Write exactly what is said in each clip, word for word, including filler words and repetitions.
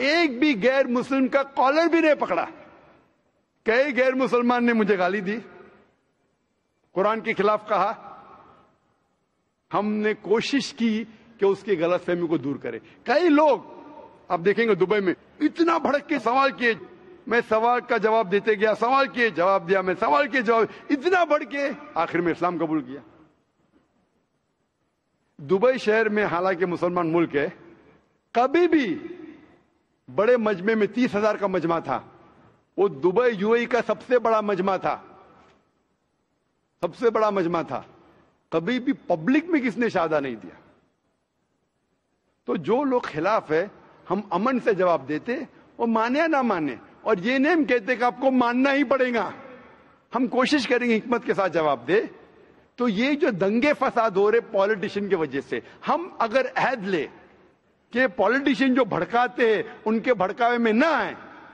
ایک بھی غیر مسلم کا کالر بھی نہیں پکڑا. کئی غیر مسلمان نے مجھے گالی دی, قرآن کے خلاف کہا. ہم نے کوشش کی کہ اس کی غلط فہمی کو دور کرے. کئی لوگ آپ دیکھیں گے دبئی میں اتنا بھڑک کے سوال کیے, میں سوال کا جواب دیتے گیا, سوال کیے جواب دیا, میں سوال کے جواب, اتنا بڑھ کے آخر میں اسلام قبول کیا. دبئی شہر میں حالانکہ مسلمان ملک ہے, کبھی بھی بڑے مجمع میں تیس ہزار کا مجمع تھا, وہ دبئی یو اے کا سب سے بڑا مجمع تھا, سب سے بڑا مجمع تھا. کبھی بھی پبلک میں کس نے شہادہ نہیں دیا. تو جو لوگ خلاف ہے ہم امن سے جواب دیتے, وہ مانے یا نہ مانے, اور یہ نہیں ہم کہتے کہ آپ کو ماننا ہی پڑے گا, ہم کوشش کریں گے حکمت کے ساتھ جواب دے. تو یہ جو دنگے فساد ہو رہے پالیٹیشین کی وجہ سے, ہم اگر عہد لے کہ پالیٹیشین جو بھڑکاتے ہیں ان کے بھڑکاوے میں نہ آئے,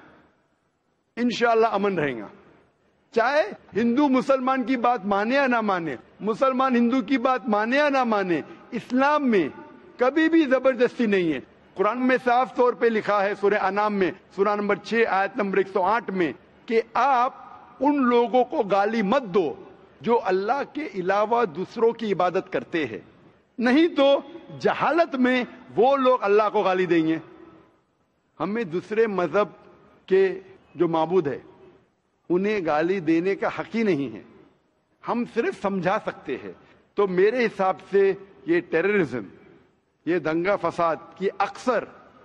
انشاءاللہ امن رہے گا. چاہے ہندو مسلمان کی بات مانے یا نہ مانے, مسلمان ہندو کی بات مانے یا نہ مانے, اسلام میں کبھی بھی زبردستی نہیں ہے. قرآن میں صاف طور پہ لکھا ہے سورہ انعام میں سورہ نمبر چھ آیت نمبر ایک سو آٹھ میں کہ آپ ان لوگوں کو گالی مت دو جو اللہ کے علاوہ دوسروں کی عبادت کرتے ہیں, نہیں تو جہالت میں وہ لوگ اللہ کو گالی دیں گے. ہمیں دوسرے مذہب کے جو معبود ہے انہیں گالی دینے کا حق ہی نہیں ہے, ہم صرف سمجھا سکتے ہیں. تو میرے حساب سے یہ ٹیررزم, یہ دنگا فساد کی اکثر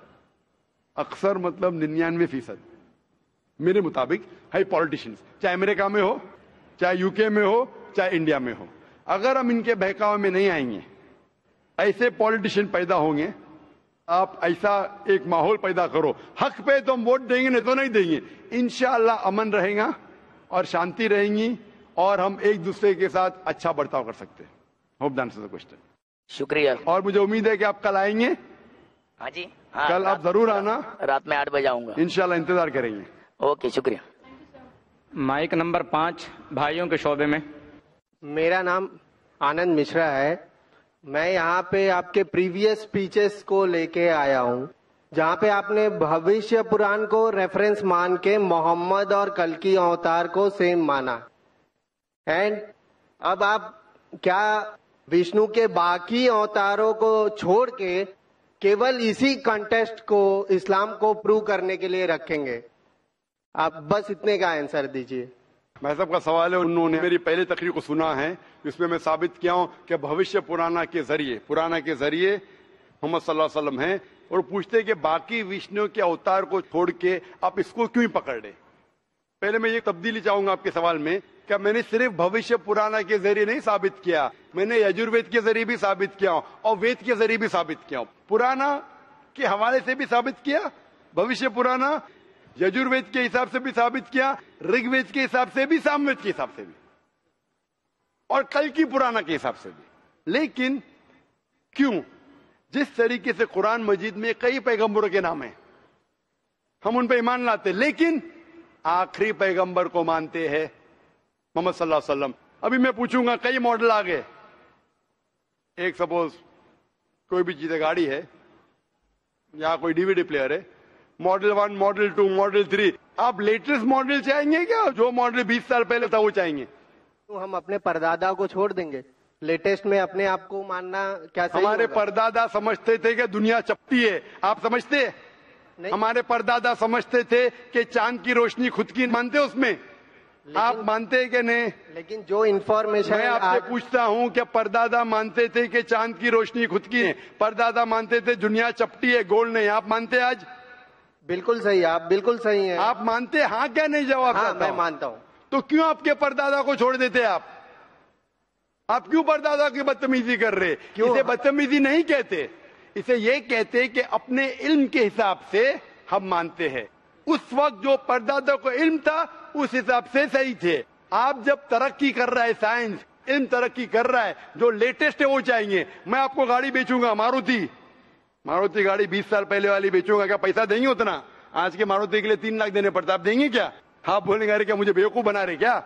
اکثر مطلب ننانوے فیصد میرے مطابق ہے پالیٹیشینز, چاہے امریکہ میں ہو, چاہے یو کے میں ہو, چاہے انڈیا میں ہو. اگر ہم ان کے بہکاوے میں نہیں آئیں گے, ایسے پالیٹیشین پیدا ہوں گے, آپ ایسا ایک ماحول پیدا کرو, حق پہ تو ہم ووٹ دیں گے نہیں تو نہیں دیں گے. انشاءاللہ امن رہے گا اور شانتی رہیں گی, اور ہم ایک دوسرے کے ساتھ اچھا برتاؤ کر سکتے ہیں. Hope the answer the question. شکریہ. اور مجھے امید ہے کہ آپ کل آئیں گے. ہاں جی, ہاں, کل آپ ضرور آنا, رات میں آٹھ بجے آؤں گا انشاءاللہ انتظار کریں گے. اوکے, شکریہ. مائک نمبر پانچ, بھائیوں کے شعبے میں. میرا نام آنند مشرا ہے. میں یہاں پہ آپ کے پریویس اسپیچز کو لے کے آیا ہوں جہاں پہ آپ نے بھوشیہ پران کو ریفرنس مان کے محمد اور کلکی اوتار کو سیم مانا, اینڈ اب آپ کیا وشنو کے باقی اوتاروں کو چھوڑ کے کیول اسی کنٹیسٹ کو اسلام کو پروو کرنے کے لیے رکھیں گے؟ آپ بس اتنے کا آنسر دیجیے. میں سب کا سوال ہے, انہوں نے میری پہلی تقریر کو سنا ہے جس میں میں ثابت کیا ہوں کہ بھوشیہ پرانا کے ذریعے پرانا کے ذریعے محمد صلی اللہ علیہ وسلم ہیں, اور پوچھتے کہ باقی وشنو کے اوتار کو چھوڑ کے آپ اس کو کیوں پکڑ رہے. پہلے میں یہ تبدیلی چاہوں گا آپ کے سوال میں, کہ میں نے صرف بھوشیہ پرانا کے ذریعے نہیں ثابت کیا, میں نے یجروید کے ذریعے بھی ثابت کیا ہوں اور وید کے ذریعے بھی ثابت کیا ہوں. پرانا کے حوالے سے بھی ثابت کیا, بھوشیہ پرانا یجروید کے حساب سے بھی ثابت کیا, رگ وید کے حساب سے بھی, سام وید کے حساب سے بھی, اور کل کی پرانا کے حساب سے بھی. لیکن کیوں جس طریقے سے قرآن مجید میں کئی پیغمبروں کے نام ہیں, ہم ان پہ ایمان لاتے, لیکن آخری پیغمبر کو مانتے ہیں محمد صلی اللہ علیہ وسلم. ابھی میں پوچھوں گا, کئی ماڈل آ گئے, ایک سپوز کوئی بھی چیز گاڑی ہے یا کوئی ڈی وی ڈی پلیئر ہے, model one, model two, model three, آپ لیٹسٹ ماڈل چاہیں گے کیا جو ماڈل بیس سال پہلے تھا وہ چاہیں گے؟ تو ہم اپنے پردادا کو چھوڑ دیں گے, لیٹسٹ میں اپنے آپ کو ماننا کیا صحیح ہمارے ہوگا؟ پردادا سمجھتے تھے کہ دنیا چپٹی ہے, آپ سمجھتے؟ ہمارے پردادا سمجھتے تھے کہ چاند کی روشنی خود کی مانتے اس میں, آپ مانتے کہ نہیں؟ لیکن جو انفارمیشن میں آپ سے پوچھتا ہوں کہ پردادا مانتے تھے کہ چاند کی روشنی خود کی ہے, پردادا مانتے تھے دنیا چپٹی ہے, گول نہیں, آپ مانتے آج؟ بالکل صحیح, آپ بالکل صحیح ہیں. آپ مانتے؟ ہاں کیا نہیں جواب؟ ہاں میں مانتا ہوں. تو کیوں آپ کے پردادا کو چھوڑ دیتے آپ؟ آپ کیوں پردادا کی بدتمیزی کر رہے؟ اسے بدتمیزی نہیں کہتے, اسے یہ کہتے کہ اپنے علم کے حساب سے ہم مانتے ہیں. اس وقت جو پردادا کو علم تھا اس حساب سے صحیح تھے. آپ جب ترقی کر رہا ہے, سائنس علم ترقی کر رہا ہے, جو لیٹسٹ ہے وہ چاہیے. میں آپ کو گاڑی بیچوں گا, ماروتی ماروتی گاڑی بیس سال پہلے والی بیچوں گا, کیا پیسہ دیں گے اتنا؟ آج کے ماروتی کے لیے تین لاکھ دینے پڑتا, آپ دیں گے کیا؟ آپ بولیں گے کیا مجھے بیوقوف بنا رہے کیا؟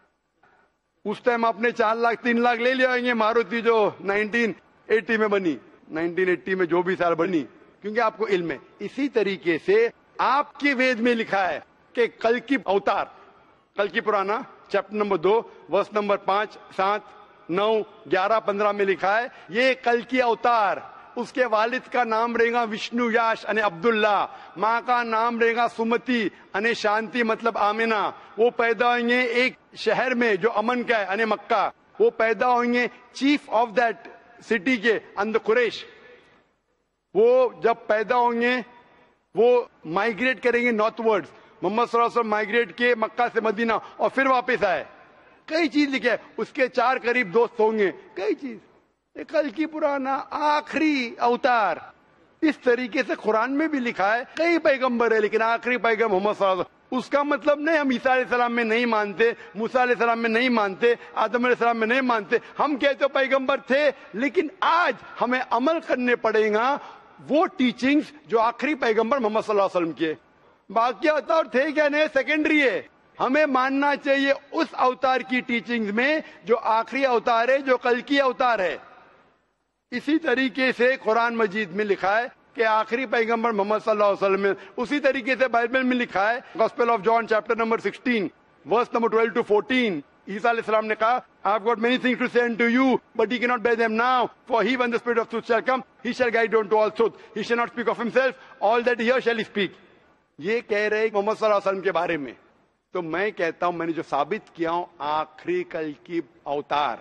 اس ٹائم آپ نے چار لاکھ تین لاکھ لے لے آئیں گے. ماروتی جو نائنٹین ایٹی میں بنی, نائنٹین ایٹی میں جو بھی سال بنی, کیونکہ آپ کو علم ہے. اسی طریقے سے آپ کے وید میں لکھا ہے کہ کل کی اوتار، کل کی پرانا چیپٹر نمبر دو ورس نمبر پانچ سات نو گیارہ پندرہ میں لکھا ہے یہ کل کی اوتار. اس کے والد کا نام رہے گا وشنو یاش یعنی عبداللہ، ماں کا نام رہے گا سمتی یعنی شانتی مطلب آمنہ. وہ پیدا ہوئیں گے ایک شہر میں جو امن کا ہے یعنی مکہ. وہ پیدا ہوئیں گے چیف آف دیٹ سٹی کے اندر قریش. وہ جب پیدا ہوں گے وہ مائگریٹ کریں گے نارتھ ورڈ. محمد صلی اللہ علیہ وسلم مائگریٹ کے مکہ سے مدینہ اور پھر واپس آئے. کئی چیز لکھے ہے. اس کے چار قریب دوست ہوں گے. کئی چیز کل کی پرانا آخری اوتار. اس طریقے سے قرآن میں بھی لکھا ہے کئی پیغمبر ہے لیکن آخری پیغمبر محمد صلی اللہ علیہ وسلم. اس کا مطلب نہیں ہم عیسیٰ علیہ السلام میں نہیں مانتے، موسیٰ علیہ السلام میں نہیں مانتے، آدم علیہ السلام میں نہیں مانتے. ہم کہتے پیغمبر تھے لیکن آج ہمیں عمل کرنے پڑے گا وہ ٹیچنگز جو آخری پیغمبر محمد صلی اللہ علیہ وسلم کے. باقی اوتار تھے کیا نہیں سیکنڈری ہے. ہمیں ماننا چاہیے اس اوتار کی ٹیچنگز میں جو آخری اوتار ہے، جو کل کی اوتار ہے. اسی طریقے سے قرآن مجید میں لکھا ہے کہ آخری پیغمبر محمد صلی اللہ علیہ وسلم میں. اسی طریقے سے بائبل میں لکھا ہے گاسپل آف جان چیپٹر نمبر سکسٹین ورس نمبر ٹویلو ٹو فورٹین. عیسیٰ علیہ السلام نے کہا I have got many things to say unto you, but ye cannot bear them now. For he, when the Spirit of truth shall come, he shall guide you unto all truth. He shall not speak of himself. All that he hears shall he speak. یہ کہہ رہے محمد صلی اللہ علیہ وسلم کے بارے میں. تو میں کہتا ہوں میں نے جو ثابت کیا ہوں آخری کل کی اوتار.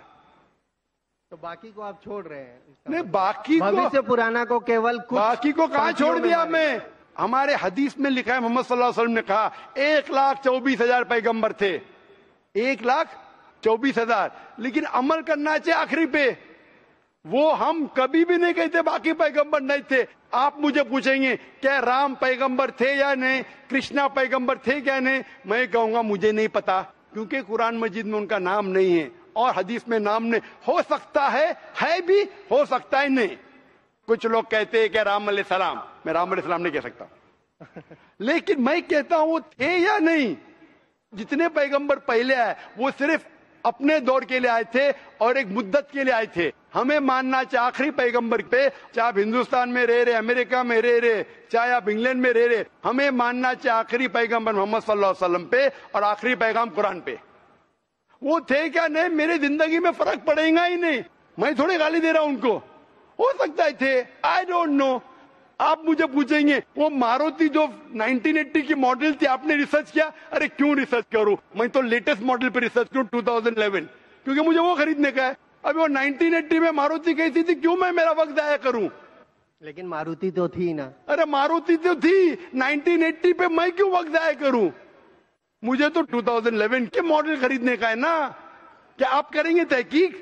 تو باقی کو آپ چھوڑ رہے ہیں. نہیں باقی بھوشیہ پرانا کو کیول باقی کو کہاں چھوڑ دیا میں. ہمارے حدیث میں لکھا ہے محمد صلی اللہ علیہ وسلم نے کہا ایک لاکھ چوبیس ہزار پیغمبر تھے. ایک لاکھ چوبیس ہزار لیکن عمل کرنا چاہیے آخری پہ. وہ ہم کبھی بھی نہیں کہتے باقی پیغمبر نہیں تھے. آپ مجھے پوچھیں گے کیا رام پیغمبر تھے یا نہیں، کرشنا پیغمبر تھے کیا نہیں، میں کہوں گا مجھے نہیں پتا کیونکہ قرآن مجید میں ان کا نام نہیں ہے اور حدیث میں نام نہیں. ہو سکتا ہے ہے بھی ہو سکتا ہے نہیں. کچھ لوگ کہتے ہیں کہ رام علیہ السلام، میں رام علیہ السلام نہیں کہہ سکتا لیکن میں کہتا ہوں وہ تھے یا نہیں. جتنے پیغمبر پہلے آئے وہ صرف اپنے دور کے لیے آئے تھے اور ایک مدت کے لیے آئے تھے. ہمیں ماننا چاہے آخری پیغمبر پہ، چاہے آپ ہندوستان میں رہ رہے، امریکہ میں رہ رہے، چاہے آپ انگلینڈ میں رہ رہے، ہمیں ماننا چاہے آخری پیغمبر محمد صلی اللہ علیہ وسلم پہ اور آخری پیغام قرآن پہ. وہ تھے کیا نہیں میری زندگی میں فرق پڑے گا ہی نہیں. میں تھوڑی گالی دے رہا ہوں ان کو. ہو سکتا ہے تھے، آئی ڈونٹ نو. آپ مجھے پوچھیں گے وہ ماروتی جو نائنٹین ایٹی کی ماڈل تھی آپ نے ریسرچ کیا؟ ارے کیوں ریسرچ کروں، میں تو لیٹسٹ ماڈل پہ ریسرچ کروں ٹو تھاؤزینڈ الیون کیونکہ مجھے وہ خریدنے کا ہے. ابھی وہ نائنٹین ایٹی میں ماروتی کیسی تھی کیوں میں میرا وقت ضائع کروں. لیکن ماروتی تو تھی نا. ارے ماروتی تو تھی نائنٹین ایٹی پہ، میں کیوں وقت ضائع کروں. مجھے تو ٹو تھاؤزینڈ الیون کے ماڈل خریدنے کا ہے نا. کیا آپ کریں گے تحقیق؟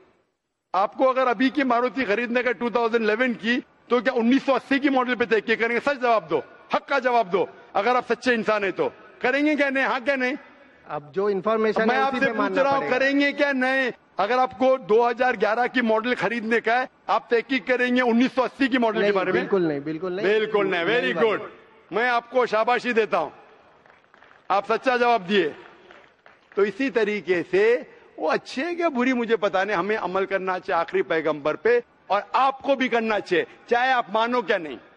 آپ کو اگر ابھی کی ماروتی خریدنے کا ٹو تھاؤزینڈ الیون کی تو کیا انیس سو اسی کی ماڈل پہ تحقیق کریں گے؟ سچ جواب دو، حق کا جواب دو. اگر آپ سچے انسان ہیں تو کریں گے کیا نہیں؟ ہاں کیا نہیں؟ اب جو انفارمیشن میں آپ سے پوچھ رہا ہوں کریں گے کیا نہیں؟ اگر آپ کو دو ہزار گیارہ کی ماڈل خریدنے کا ہے آپ تحقیق کریں گے انیس سو اسی کی ماڈل کے بارے میں؟ بالکل نہیں، بالکل نہیں، بالکل نہیں. ویری گڈ، میں آپ کو شاباشی دیتا ہوں، آپ سچا جواب دیے. تو اسی طریقے سے وہ اچھے کیا بری مجھے پتا نہیں، ہمیں عمل کرنا چاہیے آخری پیغمبر پہ اور آپ کو بھی کرنا چاہیے چاہے آپ مانو کیا نہیں.